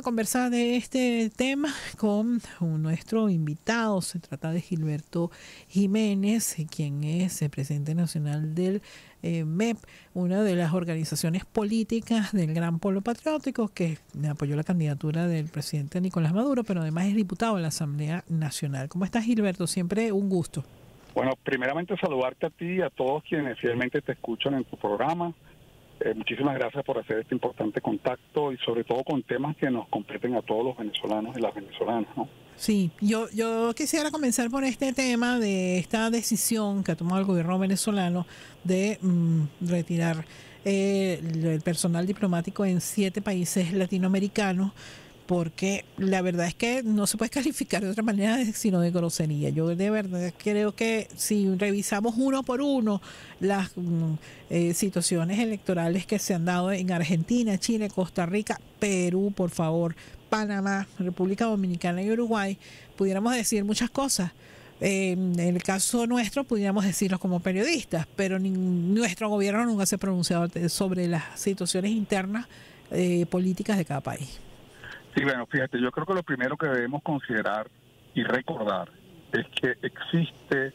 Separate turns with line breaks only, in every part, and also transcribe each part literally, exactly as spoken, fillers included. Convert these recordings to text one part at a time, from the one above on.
conversar de este tema con nuestro invitado. Se trata de Gilberto Jiménez, quien es el presidente nacional del eh, M E P, una de las organizaciones políticas del Gran Polo Patriótico, que apoyó la candidatura del presidente Nicolás Maduro, pero además es diputado de la Asamblea Nacional. ¿Cómo estás, Gilberto? Siempre un gusto.
Bueno, primeramente saludarte a ti y a todos quienes fielmente te escuchan en tu programa. Eh, muchísimas gracias por hacer este importante contacto y sobre todo con temas que nos competen a todos los venezolanos y las venezolanas, ¿no?
Sí, yo, yo quisiera comenzar por este tema de esta decisión que ha tomado el gobierno venezolano de mm, retirar eh, el personal diplomático en siete países latinoamericanos, porque la verdad es que no se puede calificar de otra manera sino de grosería. Yo de verdad creo que si revisamos uno por uno las eh, situaciones electorales que se han dado en Argentina, Chile, Costa Rica, Perú, por favor, Panamá, República Dominicana y Uruguay, pudiéramos decir muchas cosas. Eh, en el caso nuestro pudiéramos decirlo como periodistas, pero ni, nuestro gobierno nunca se ha pronunciado sobre las situaciones internas eh, políticas de cada país.
Sí, bueno, fíjate, yo creo que lo primero que debemos considerar y recordar es que existe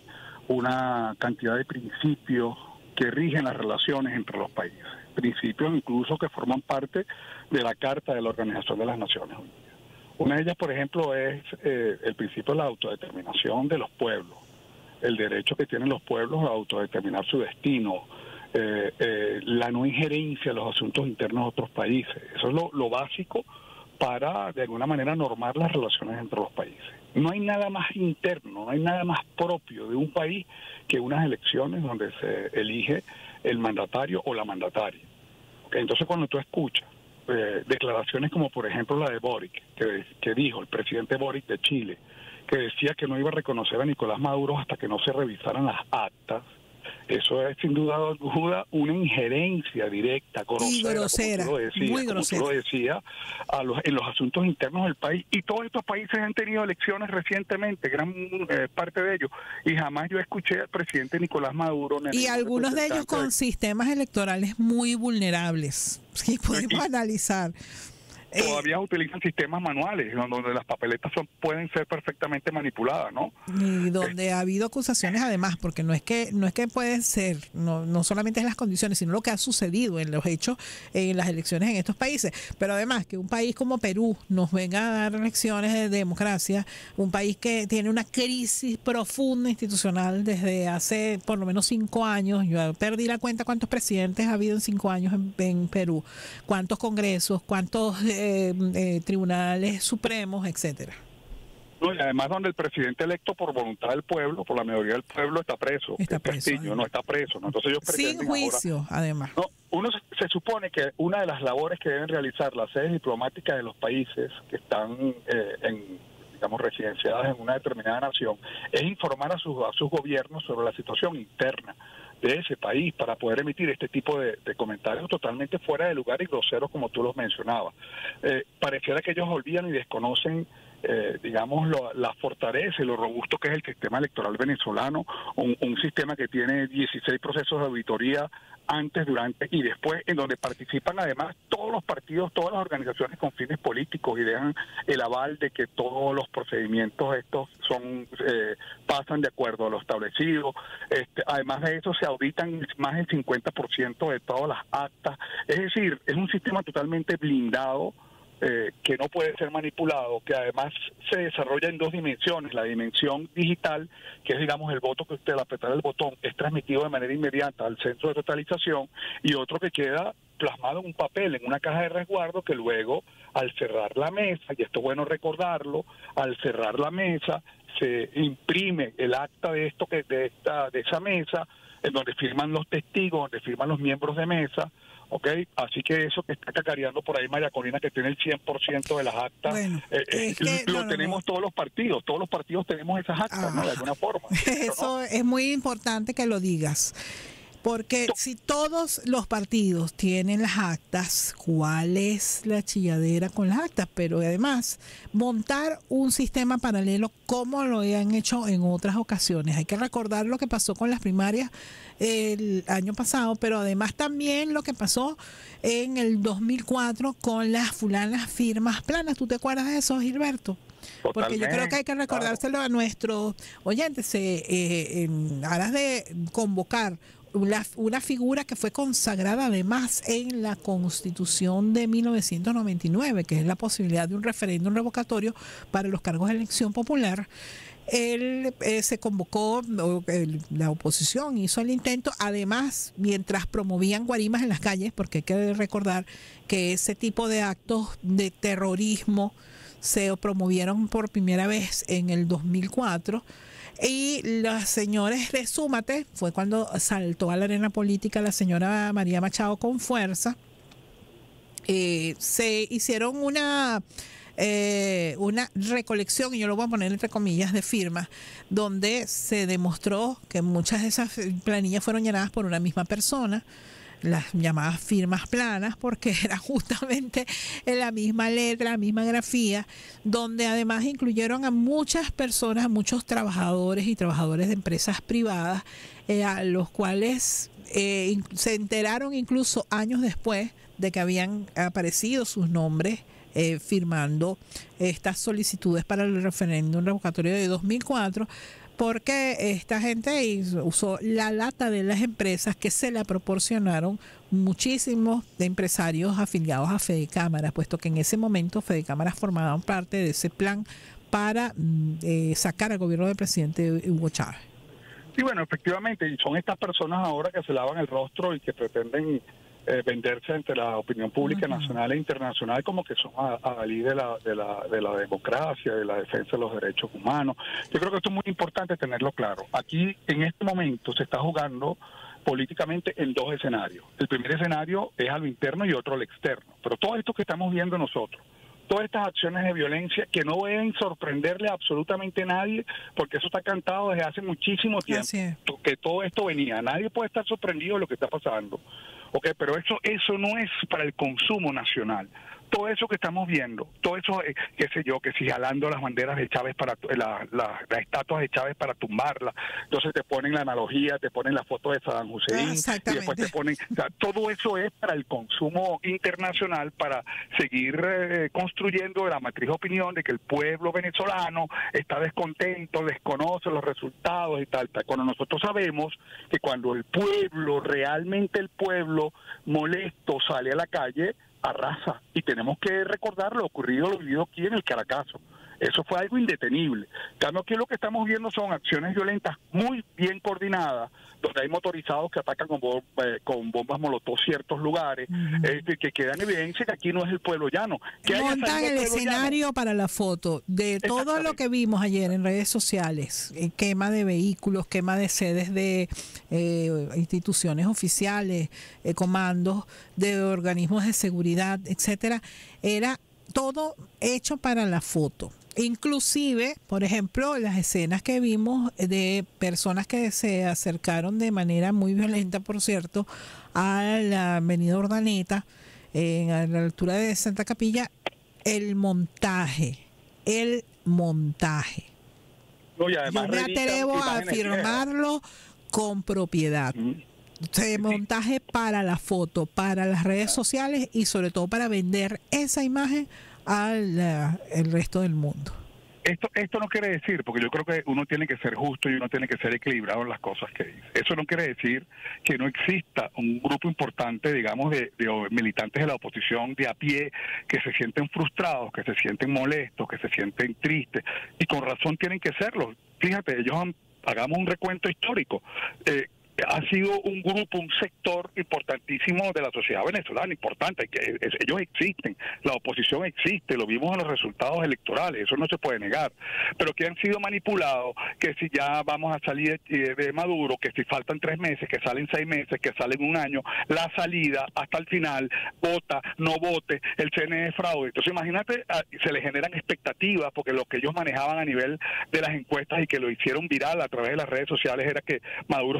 una cantidad de principios que rigen las relaciones entre los países, principios incluso que forman parte de la Carta de la Organización de las Naciones Unidas. Una de ellas, por ejemplo, es eh, el principio de la autodeterminación de los pueblos, el derecho que tienen los pueblos a autodeterminar su destino, eh, eh, la no injerencia en los asuntos internos de otros países. Eso es lo, lo básico para, de alguna manera, normar las relaciones entre los países. No hay nada más interno, no hay nada más propio de un país que unas elecciones donde se elige el mandatario o la mandataria. ¿Okay? Entonces, cuando tú escuchas eh, declaraciones como, por ejemplo, la de Boric, que, que dijo el presidente Boric de Chile, que decía que no iba a reconocer a Nicolás Maduro hasta que no se revisaran las actas, eso es sin duda alguna una injerencia directa, grosera,
y grosera,
como tú lo decías,
muy
como
grosera.
tú lo decías, a los, en los asuntos internos del país. Y todos estos países han tenido elecciones recientemente, gran eh, parte de ellos, y jamás yo escuché al presidente Nicolás Maduro.
Y algunos de ellos con sistemas electorales muy vulnerables, que podemos y, analizar.
Todavía eh, utilizan sistemas manuales donde las papeletas son, pueden ser perfectamente manipuladas, ¿no?
Y donde eh, ha habido acusaciones además, porque no es que no es que pueden ser, no, no solamente es las condiciones, sino lo que ha sucedido en los hechos en las elecciones en estos países. Pero además que un país como Perú nos venga a dar elecciones de democracia, un país que tiene una crisis profunda institucional desde hace por lo menos cinco años. Yo perdí la cuenta cuántos presidentes ha habido en cinco años en, en Perú, cuántos congresos, cuántos eh, Eh, eh, tribunales supremos, etcétera.
No, y además donde el presidente electo por voluntad del pueblo, por la mayoría del pueblo, está preso.
Está preso.
Castillo, no está preso. ¿no? Entonces ellos
sin juicio,
ahora,
además.
No, uno se, se supone que una de las labores que deben realizar las sedes diplomáticas de los países que están eh, en, digamos, residenciadas en una determinada nación es informar a sus, a sus gobiernos sobre la situación interna de ese país para poder emitir este tipo de, de comentarios totalmente fuera de lugar y groseros como tú los mencionabas. Eh, pareciera que ellos olvidan y desconocen eh, digamos, lo, la fortaleza y lo robusto que es el sistema electoral venezolano, un, un sistema que tiene dieciséis procesos de auditoría antes, durante y después, en donde participan además todos los partidos, todas las organizaciones con fines políticos y dejan el aval de que todos los procedimientos estos son eh, pasan de acuerdo a lo establecido. Este, además de eso, se auditan más del cincuenta por ciento de todas las actas. Es decir, es un sistema totalmente blindado, Eh, que no puede ser manipulado, que además se desarrolla en dos dimensiones. La dimensión digital, que es, digamos, el voto que usted al apretar el botón es transmitido de manera inmediata al centro de totalización, y otro que queda plasmado en un papel, en una caja de resguardo, que luego, al cerrar la mesa, y esto es bueno recordarlo, al cerrar la mesa, se imprime el acta de esto que de esta de esa mesa, en donde firman los testigos, donde firman los miembros de mesa. ¿Ok? Así que eso que está cacareando por ahí María Corina, que tiene el cien por ciento de las actas,
bueno,
eh, es que, lo no, no, tenemos no. todos los partidos, todos los partidos tenemos esas actas, ah, ¿no? De alguna forma.
Eso ¿no? Es muy importante que lo digas. Porque si todos los partidos tienen las actas, ¿cuál es la chilladera con las actas? Pero además, montar un sistema paralelo como lo han hecho en otras ocasiones. Hay que recordar lo que pasó con las primarias el año pasado, pero además también lo que pasó en el dos mil cuatro con las fulanas firmas planas. ¿Tú te acuerdas de eso, Gilberto? Porque
Totalmente,
yo creo que hay que recordárselo claro. a nuestros oyentes eh, eh, en aras de convocar una, una figura que fue consagrada además en la Constitución de mil novecientos noventa y nueve, que es la posibilidad de un referéndum revocatorio para los cargos de elección popular. Él eh, se convocó, el, la oposición hizo el intento, además mientras promovían guarimas en las calles, porque hay que recordar que ese tipo de actos de terrorismo se promovieron por primera vez en el dos mil cuatro, y los señores de Súmate, fue cuando saltó a la arena política la señora María Machado con fuerza, eh, se hicieron una eh, una recolección, y yo lo voy a poner entre comillas, de firmas, donde se demostró que muchas de esas planillas fueron llenadas por una misma persona, las llamadas firmas planas, porque era justamente en la misma letra, la misma grafía, donde además incluyeron a muchas personas, a muchos trabajadores y trabajadores de empresas privadas, eh, a los cuales eh, se enteraron incluso años después de que habían aparecido sus nombres eh, firmando estas solicitudes para el referéndum revocatorio de dos mil cuatro, porque esta gente usó la lata de las empresas que se la proporcionaron muchísimos de empresarios afiliados a Fedecámaras, puesto que en ese momento Fedecámaras formaban parte de ese plan para eh, sacar al gobierno del presidente Hugo Chávez.
Sí, bueno, efectivamente, y son estas personas ahora que se lavan el rostro y que pretenden eh, venderse ante la opinión pública uh-huh. nacional e internacional como que son adalí de la, de, la, de la democracia, de la defensa de los derechos humanos. Yo creo que esto es muy importante tenerlo claro. Aquí, en este momento, se está jugando políticamente en dos escenarios. El primer escenario es a lo interno y otro al externo. Pero todo esto que estamos viendo nosotros, todas estas acciones de violencia que no deben sorprenderle a absolutamente nadie, porque eso está cantado desde hace muchísimo tiempo, que todo esto venía. Nadie puede estar sorprendido de lo que está pasando. Okay, pero eso eso no es para el consumo nacional. Todo eso que estamos viendo, todo eso, eh, qué sé yo, que si jalando las banderas de Chávez para, la, la, las estatuas de Chávez para tumbarlas, entonces te ponen la analogía, te ponen la foto de Saddam Hussein, y después te ponen, o sea, todo eso es para el consumo internacional, para seguir eh, construyendo la matriz de opinión de que el pueblo venezolano está descontento, desconoce los resultados y tal, tal. Cuando nosotros sabemos que cuando el pueblo, realmente el pueblo molesto sale a la calle, arrasa, y tenemos que recordar lo ocurrido, lo vivido aquí en el Caracazo. Eso fue algo indetenible. Cambio, aquí lo que estamos viendo son acciones violentas muy bien coordinadas, donde hay motorizados que atacan con, bom eh, con bombas molotov ciertos lugares, uh-huh. eh, que queda en evidencia que aquí no es el pueblo llano. Que
montan el escenario llano para la foto de todo lo que vimos ayer en redes sociales, eh, quema de vehículos, quema de sedes de eh, instituciones oficiales, eh, comandos de organismos de seguridad, etcétera. Era todo hecho para la foto. Inclusive, por ejemplo, las escenas que vimos de personas que se acercaron de manera muy violenta, por cierto, a la avenida Urdaneta, eh, a la altura de Santa Capilla, el montaje, el montaje. No, yo me atrevo a afirmarlo con propiedad. Mm. Se montaje para la foto, para las redes sociales y sobre todo para vender esa imagen al uh, el resto del mundo.
Esto esto no quiere decir, porque yo creo que uno tiene que ser justo y uno tiene que ser equilibrado en las cosas que dice. Eso no quiere decir que no exista un grupo importante, digamos, de, de militantes de la oposición de a pie que se sienten frustrados, que se sienten molestos, que se sienten tristes, y con razón tienen que serlo. Fíjate, ellos han, hagamos un recuento histórico. Eh, ha sido un grupo, un sector importantísimo de la sociedad venezolana, importante, que ellos existen, la oposición existe, lo vimos en los resultados electorales, eso no se puede negar, pero que han sido manipulados, que si ya vamos a salir de, de Maduro, que si faltan tres meses, que salen seis meses, que salen un año, la salida hasta el final, vota, no vote, el C N E es fraude. Entonces imagínate, se le generan expectativas, porque lo que ellos manejaban a nivel de las encuestas y que lo hicieron viral a través de las redes sociales era que Maduro estaba perdiendo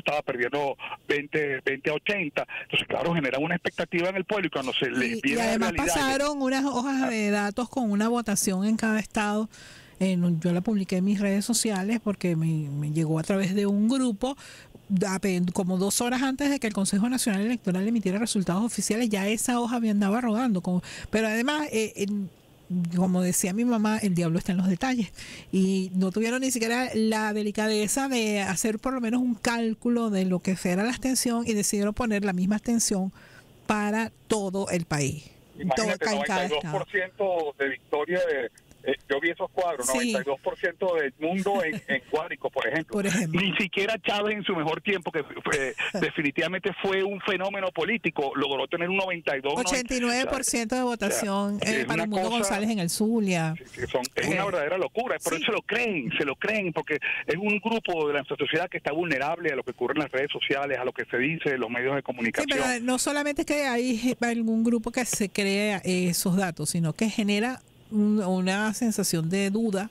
gobierno veinte ochenta. Entonces, claro, genera una expectativa en el pueblo y cuando se les
y,
viene
y además
la realidad,
pasaron unas hojas de datos con una votación en cada estado. Eh, yo la publiqué en mis redes sociales porque me, me llegó a través de un grupo como dos horas antes de que el Consejo Nacional Electoral emitiera resultados oficiales. Ya esa hoja me andaba rodando, como, pero además eh, en, como decía mi mamá, el diablo está en los detalles y no tuvieron ni siquiera la delicadeza de hacer por lo menos un cálculo de lo que será la abstención y decidieron poner la misma abstención para todo el país.
Imagínate,
todo,
noventa y dos por ciento de victoria de... Eh, yo vi esos cuadros,
sí.
noventa y dos por ciento del mundo en, en Guárico, por ejemplo.
por ejemplo.
Ni siquiera Chávez en su mejor tiempo, que fue, definitivamente fue un fenómeno político, logró tener un noventa y dos por ciento.
ochenta y nueve por ciento de votación
o sea,
eh, para Mundo González en el Zulia.
Sí, sí, son, es eh, una verdadera locura, pero sí. se lo creen, se lo creen, porque es un grupo de la sociedad que está vulnerable a lo que ocurre en las redes sociales, a lo que se dice en los medios de comunicación.
Sí, pero no solamente es que hay algún grupo que se cree esos datos, sino que genera una sensación de duda,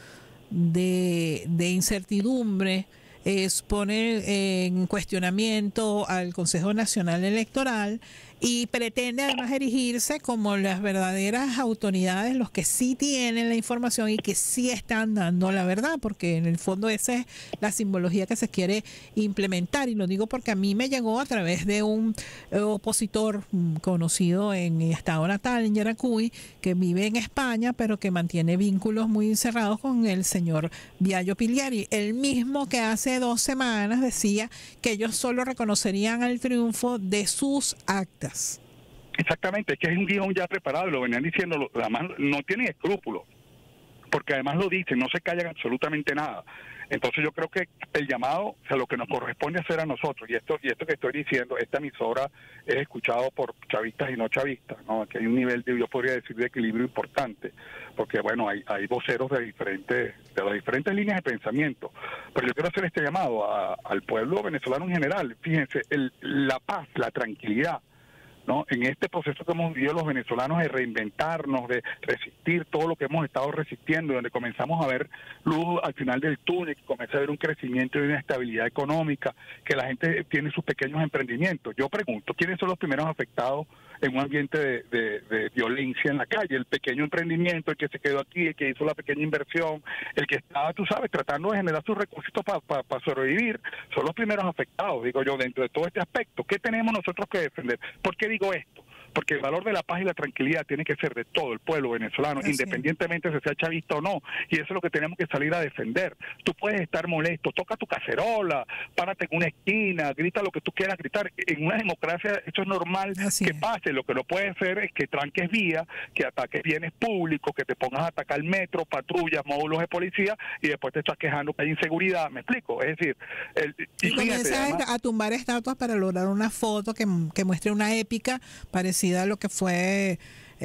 de, de incertidumbre, es poner en cuestionamiento al Consejo Nacional Electoral y pretende además erigirse como las verdaderas autoridades, los que sí tienen la información y que sí están dando la verdad, porque en el fondo esa es la simbología que se quiere implementar. Y lo digo porque a mí me llegó a través de un opositor conocido en mi estado natal, en Yaracuy, que vive en España, pero que mantiene vínculos muy cerrados con el señor Viallo Pilieri, el mismo que hace dos semanas decía que ellos solo reconocerían el triunfo de sus actas.
Exactamente, es que es un guión ya preparado, lo venían diciendo, además no tienen escrúpulos, porque además lo dicen, no se callan absolutamente nada. Entonces yo creo que el llamado, o sea, lo que nos corresponde hacer a nosotros, y esto y esto que estoy diciendo, esta emisora es escuchado por chavistas y no chavistas, ¿no? Que hay un nivel de, yo podría decir, de equilibrio importante, porque bueno, hay, hay voceros de diferentes, de las diferentes líneas de pensamiento, pero yo quiero hacer este llamado a, al pueblo venezolano en general. Fíjense, el, la paz, la tranquilidad, ¿no? En este proceso que hemos vivido los venezolanos de reinventarnos, de resistir todo lo que hemos estado resistiendo, donde comenzamos a ver luz al final del túnel, que comienza a haber un crecimiento y una estabilidad económica, que la gente tiene sus pequeños emprendimientos. Yo pregunto, ¿quiénes son los primeros afectados en un ambiente de, de, de violencia en la calle? El pequeño emprendimiento, el que se quedó aquí, el que hizo la pequeña inversión, el que estaba, tú sabes, tratando de generar sus recursos para pa, pa sobrevivir, son los primeros afectados, digo yo, dentro de todo este aspecto. ¿Qué tenemos nosotros que defender? ¿Por qué digo esto? Porque el valor de la paz y la tranquilidad tiene que ser de todo el pueblo venezolano, Así. independientemente de si sea chavista o no, y eso es lo que tenemos que salir a defender. Tú puedes estar molesto, toca tu cacerola, párate en una esquina, grita lo que tú quieras gritar. En una democracia esto es normal Así que es. pase. Lo que no puede ser es que tranques vías, que ataques bienes públicos, que te pongas a atacar metro, patrullas, módulos de policía y después te estás quejando que hay inseguridad. ¿Me explico? Es decir, el,
y, y comienzas a tumbar estatuas para lograr una foto que, que muestre una épica parecida a lo que fue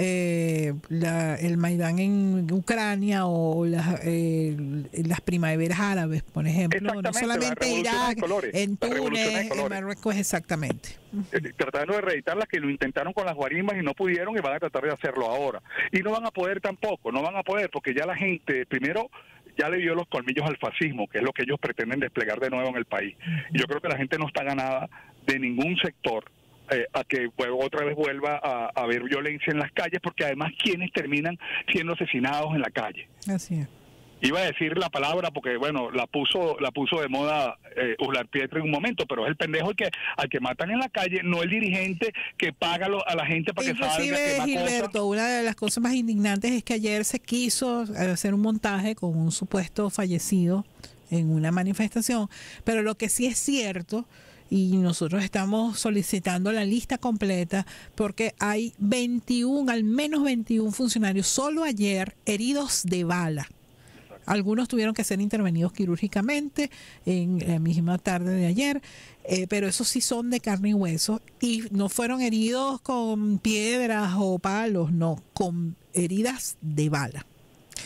eh, la, el Maidán en Ucrania o las, eh, las primaveras árabes, por ejemplo, no solamente Irak, en Túnez, en Marruecos, exactamente.
Eh, tratando de reeditarlas, que lo intentaron con las guarimbas y no pudieron, y van a tratar de hacerlo ahora. Y no van a poder tampoco, no van a poder, porque ya la gente, primero, ya le dio los colmillos al fascismo, que es lo que ellos pretenden desplegar de nuevo en el país. Y yo creo que la gente no está ganada de ningún sector Eh, a que otra vez vuelva a, a haber violencia en las calles, porque además quienes terminan siendo asesinados en la calle.
Así es.
Iba a decir la palabra porque, bueno, la puso la puso de moda eh, Uslar Pietro en un momento, pero es el pendejo el que, al que matan en la calle, no el dirigente que paga lo, a la gente para
Inclusive,
que salga.
Inclusive, Gilberto, una de las cosas más indignantes es que ayer se quiso hacer un montaje con un supuesto fallecido en una manifestación, pero lo que sí es cierto, y nosotros estamos solicitando la lista completa porque hay veintiún, al menos veintiún funcionarios solo ayer heridos de bala. Algunos tuvieron que ser intervenidos quirúrgicamente en la misma tarde de ayer, eh, pero esos sí son de carne y hueso y no fueron heridos con piedras o palos, no, con heridas de bala.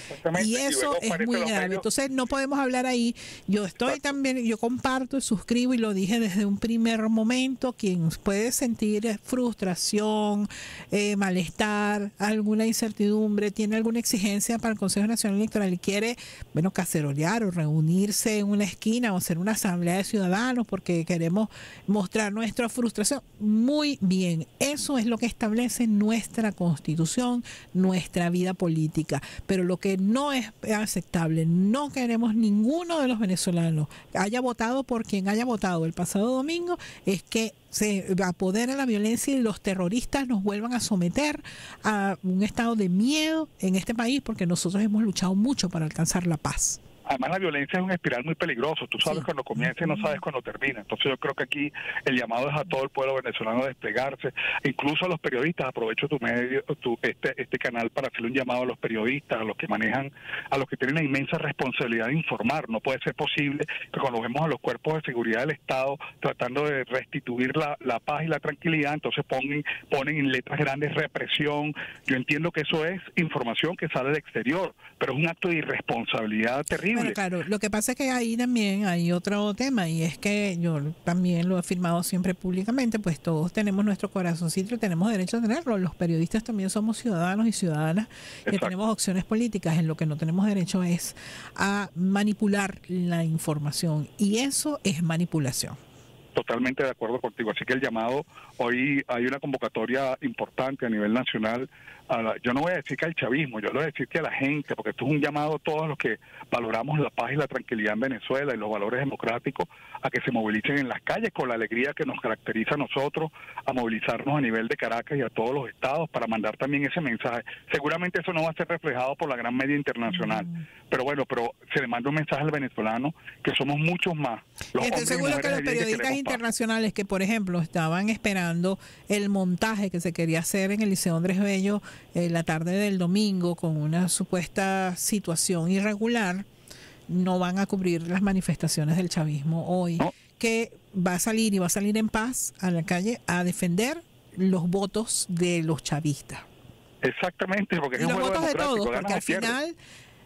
Y eso es muy grave. Entonces no podemos hablar ahí. Yo estoy Exacto. también, yo comparto y suscribo y lo dije desde un primer momento, quien puede sentir frustración, eh, malestar, alguna incertidumbre, tiene alguna exigencia para el Consejo Nacional Electoral y quiere, bueno, cacerolear o reunirse en una esquina o hacer una asamblea de ciudadanos porque queremos mostrar nuestra frustración. Muy bien, eso es lo que establece nuestra Constitución, nuestra vida política. Pero lo que no es aceptable, no queremos ninguno de los venezolanos haya votado por quien haya votado el pasado domingo, es que se apodera la violencia y los terroristas nos vuelvan a someter a un estado de miedo en este país, porque nosotros hemos luchado mucho para alcanzar la paz.
Además, la violencia es un espiral muy peligroso. Tú sabes sí. cuando comienza y no sabes cuando termina. Entonces yo creo que aquí el llamado es a todo el pueblo venezolano a desplegarse, incluso a los periodistas. Aprovecho tu medio, tu, este, este canal para hacerle un llamado a los periodistas, a los que manejan, a los que tienen la inmensa responsabilidad de informar. No puede ser posible que cuando vemos a los cuerpos de seguridad del Estado tratando de restituir la, la paz y la tranquilidad, entonces ponen, ponen en letras grandes represión. Yo entiendo que eso es información que sale del exterior, pero es un acto de irresponsabilidad terrible.
Bueno, claro, lo que pasa es que ahí también hay otro tema y es que yo también lo he afirmado siempre públicamente, pues todos tenemos nuestro corazoncito y tenemos derecho a tenerlo. Los periodistas también somos ciudadanos y ciudadanas que Exacto. tenemos opciones políticas. En lo que no tenemos derecho es a manipular la información y eso es manipulación.
Totalmente de acuerdo contigo. Así que el llamado, hoy hay una convocatoria importante a nivel nacional. A la, yo no voy a decir que al chavismo, yo le voy a decir que a la gente, porque esto es un llamado a todos los que valoramos la paz y la tranquilidad en Venezuela y los valores democráticos, a que se movilicen en las calles con la alegría que nos caracteriza a nosotros, a movilizarnos a nivel de Caracas y a todos los estados para mandar también ese mensaje. Seguramente eso no va a ser reflejado por la gran media internacional, mm. pero bueno, pero se le manda un mensaje al venezolano que somos muchos más.
Los Estoy seguro que los periodistas que internacionales que, por ejemplo, estaban esperando el montaje que se quería hacer en el Liceo Andrés Bello eh, la tarde del domingo con una supuesta situación irregular, no van a cubrir las manifestaciones del chavismo hoy, ¿no? Que va a salir y va a salir en paz a la calle a defender los votos de los chavistas.
Exactamente, porque es
y
un
los
juego
votos de todos, porque al final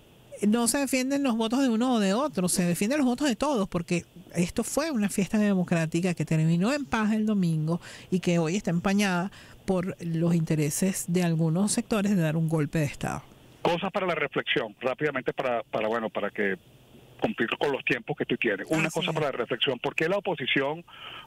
no se defienden los votos de uno o de otro, se defienden los votos de todos, porque esto fue una fiesta democrática que terminó en paz el domingo y que hoy está empañada por los intereses de algunos sectores de dar un golpe de Estado.
Cosas para la reflexión, rápidamente para, para bueno, para que cumplir con los tiempos que tú tienes. Una Así cosa es. para la reflexión, ¿por qué la oposición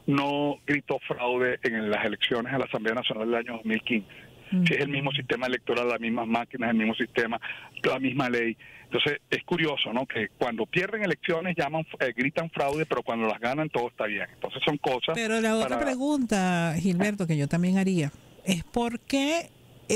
no gritó fraude en las elecciones a la Asamblea Nacional del año dos mil quince? Mm. Si es el mismo sistema electoral, las mismas máquinas, el mismo sistema, la misma ley. Entonces, es curioso, ¿no? Que cuando pierden elecciones llaman, eh, gritan fraude, pero cuando las ganan todo está bien. Entonces, son cosas...
Pero la otra
para...
pregunta, Gilberto, que yo también haría, es ¿por qué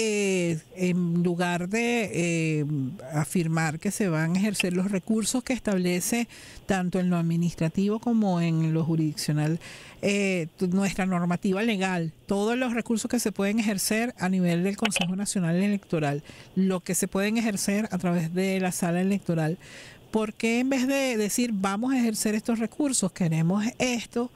eh, en lugar de eh, afirmar que se van a ejercer los recursos que establece tanto en lo administrativo como en lo jurisdiccional, eh, nuestra normativa legal, todos los recursos que se pueden ejercer a nivel del Consejo Nacional Electoral, lo que se pueden ejercer a través de la sala electoral, ¿por qué en vez de decir vamos a ejercer estos recursos, queremos esto,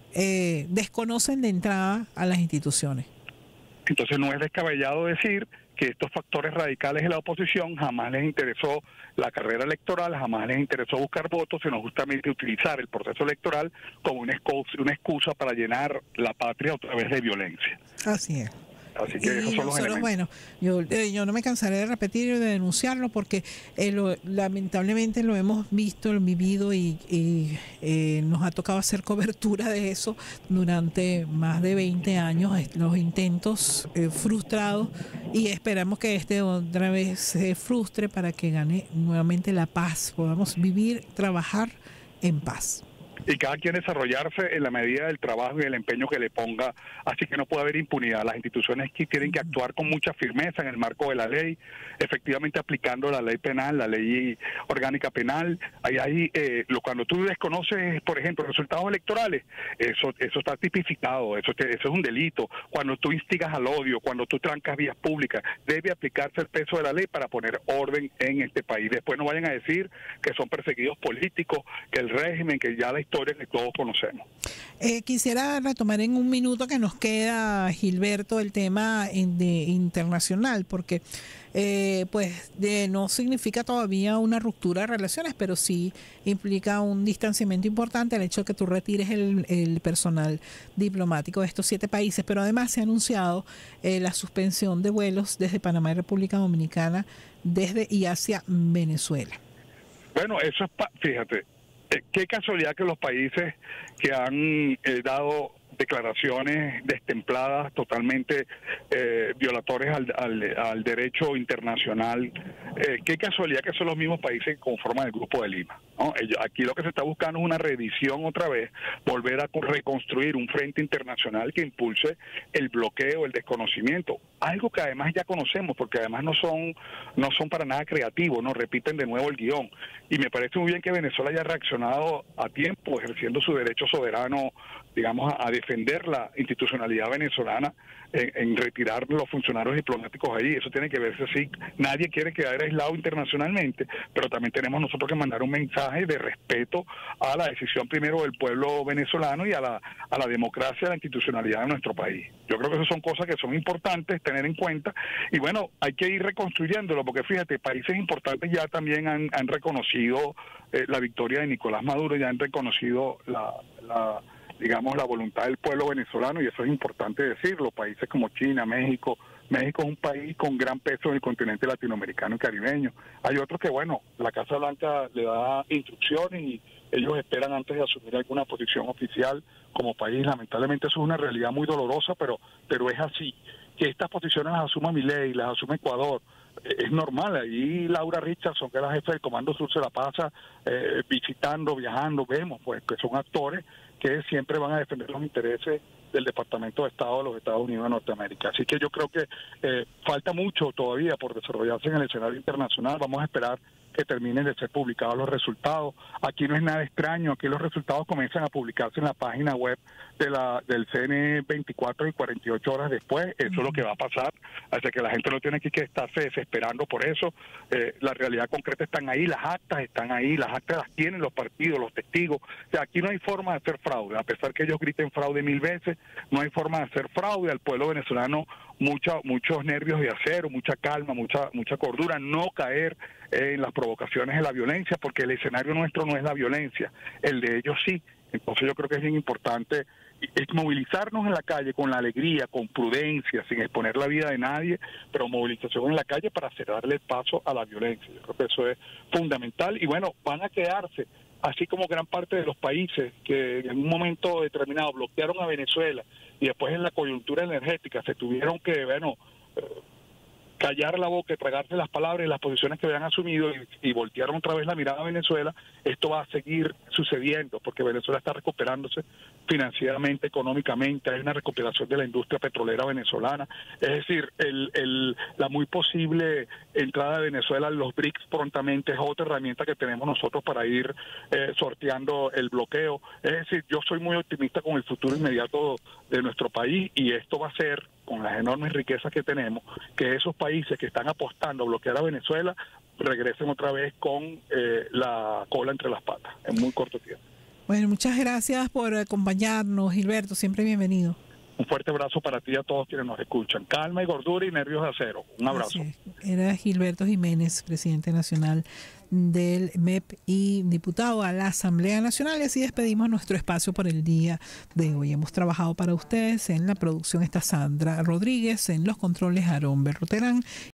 eh, desconocen de entrada a las instituciones?
Entonces no es descabellado decir que estos factores radicales de la oposición jamás les interesó la carrera electoral, jamás les interesó buscar votos, sino justamente utilizar el proceso electoral como una excusa, una excusa para llenar la patria a través de violencia.
Así es.
Así que esos son los elementos.
Bueno, yo, eh, yo no me cansaré de repetir y de denunciarlo porque eh, lo, lamentablemente lo hemos visto, lo hemos vivido y, y eh, nos ha tocado hacer cobertura de eso durante más de veinte años, los intentos eh, frustrados, y esperamos que este otra vez se frustre para que gane nuevamente la paz, podamos vivir, trabajar en paz.
Y cada quien desarrollarse en la medida del trabajo y del empeño que le ponga, así que no puede haber impunidad. Las instituciones que tienen que actuar con mucha firmeza en el marco de la ley, efectivamente aplicando la ley penal, la ley orgánica penal. Ahí, ahí eh, lo, cuando tú desconoces, por ejemplo, resultados electorales, eso eso está tipificado, eso, te, eso es un delito. Cuando tú instigas al odio, cuando tú trancas vías públicas, debe aplicarse el peso de la ley para poner orden en este país. Después no vayan a decir que son perseguidos políticos, que el régimen, que ya la historia que todos conocemos.
Eh, quisiera retomar en un minuto que nos queda, Gilberto, el tema de internacional, porque eh, pues de, no significa todavía una ruptura de relaciones, pero sí implica un distanciamiento importante el hecho de que tú retires el, el personal diplomático de estos siete países, pero además se ha anunciado eh, la suspensión de vuelos desde Panamá y República Dominicana desde y hacia Venezuela.
Bueno, eso es, pa fíjate, eh, qué casualidad que los países que han eh, dado declaraciones destempladas, totalmente eh, violatorias al, al, al derecho internacional, eh, qué casualidad que son los mismos países que conforman el Grupo de Lima, ¿no? Aquí lo que se está buscando es una reedición otra vez, volver a reconstruir un frente internacional que impulse el bloqueo, el desconocimiento, algo que además ya conocemos, porque además no son no son para nada creativos, no repiten de nuevo el guión, y me parece muy bien que Venezuela haya reaccionado a tiempo, ejerciendo su derecho soberano, digamos, a, a defender la institucionalidad venezolana en, en retirar los funcionarios diplomáticos allí. Eso tiene que verse así. Nadie quiere quedar aislado internacionalmente, pero también tenemos nosotros que mandar un mensaje de respeto a la decisión primero del pueblo venezolano y a la, a la democracia, a la institucionalidad de nuestro país. Yo creo que esas son cosas que son importantes tener en cuenta, y bueno, hay que ir reconstruyéndolo, porque fíjate, países importantes ya también han, han reconocido eh, la victoria de Nicolás Maduro, ya han reconocido la... la digamos, la voluntad del pueblo venezolano, y eso es importante decirlo. Países como China, México, México es un país con gran peso en el continente latinoamericano y caribeño. Hay otros que, bueno, la Casa Blanca le da instrucciones y ellos esperan antes de asumir alguna posición oficial como país. Lamentablemente eso es una realidad muy dolorosa, pero, pero es así. Que estas posiciones las asuma Milei, las asume Ecuador, es normal. Ahí Laura Richardson, que es la jefa del Comando Sur, se la pasa eh, visitando, viajando, vemos pues que son actores que siempre van a defender los intereses del Departamento de Estado de los Estados Unidos de Norteamérica. Así que yo creo que eh, falta mucho todavía por desarrollarse en el escenario internacional. Vamos a esperar que terminen de ser publicados los resultados. Aquí no es nada extraño, aquí los resultados comienzan a publicarse en la página web de la del C N E veinticuatro y cuarenta y ocho horas después. Eso es lo que va a pasar, así que la gente no tiene que estarse desesperando por eso. Eh, la realidad concreta están ahí, las actas están ahí, las actas las tienen los partidos, los testigos. O sea, aquí no hay forma de hacer fraude, a pesar que ellos griten fraude mil veces, no hay forma de hacer fraude. Al pueblo venezolano mucha, muchos nervios de acero, mucha calma, mucha, mucha cordura, no caer en las provocaciones de la violencia, porque el escenario nuestro no es la violencia, el de ellos sí. Entonces yo creo que es bien importante es movilizarnos en la calle con la alegría, con prudencia, sin exponer la vida de nadie, pero movilización en la calle para cerrarle el paso a la violencia. Yo creo que eso es fundamental, y bueno, van a quedarse, así como gran parte de los países que en un momento determinado bloquearon a Venezuela y después en la coyuntura energética se tuvieron que, bueno, eh, callar la boca y tragarse las palabras y las posiciones que habían asumido, y, y voltearon otra vez la mirada a Venezuela. Esto va a seguir sucediendo porque Venezuela está recuperándose financieramente, económicamente. Hay una recuperación de la industria petrolera venezolana. Es decir, el, el, la muy posible entrada de Venezuela en los B R I C S prontamente es otra herramienta que tenemos nosotros para ir eh, sorteando el bloqueo. Es decir, yo soy muy optimista con el futuro inmediato de nuestro país, y esto va a ser, con las enormes riquezas que tenemos, que esos países que están apostando a bloquear a Venezuela regresen otra vez con eh, la cola entre las patas en muy corto tiempo.
Bueno, muchas gracias por acompañarnos, Gilberto, siempre bienvenido.
Un fuerte abrazo para ti y a todos quienes nos escuchan. Calma y gordura y nervios de acero. Un abrazo.
Era Gilberto Jiménez, presidente nacional del M E P y diputado a la Asamblea Nacional. Y así despedimos nuestro espacio por el día de hoy. Hemos trabajado para ustedes. En la producción está Sandra Rodríguez, en los controles Aarón Berroterán.